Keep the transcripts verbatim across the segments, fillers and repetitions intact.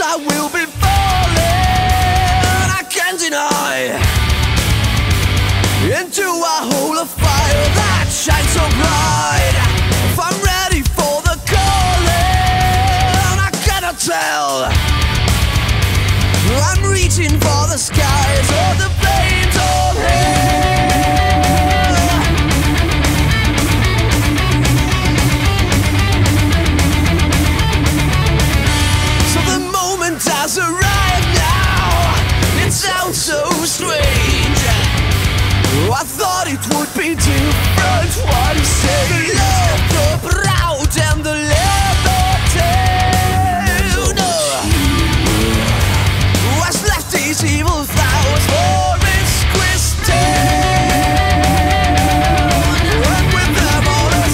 I will be falling, I can't deny, into a hole of fire that shines so bright. If I'm ready for the calling, I cannot tell. I'm reaching for the skies or the flames of hell. So the moment has arrived now. It sounds so strange. I thought it would be different. What you say? The love, the proud, and the liberty. No. What's left these evil flowers for its Christian? And with them all the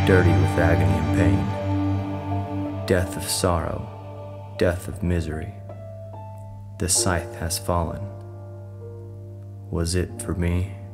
dirty with agony and pain. Death of sorrow, death of misery. The scythe has fallen. Was it for me?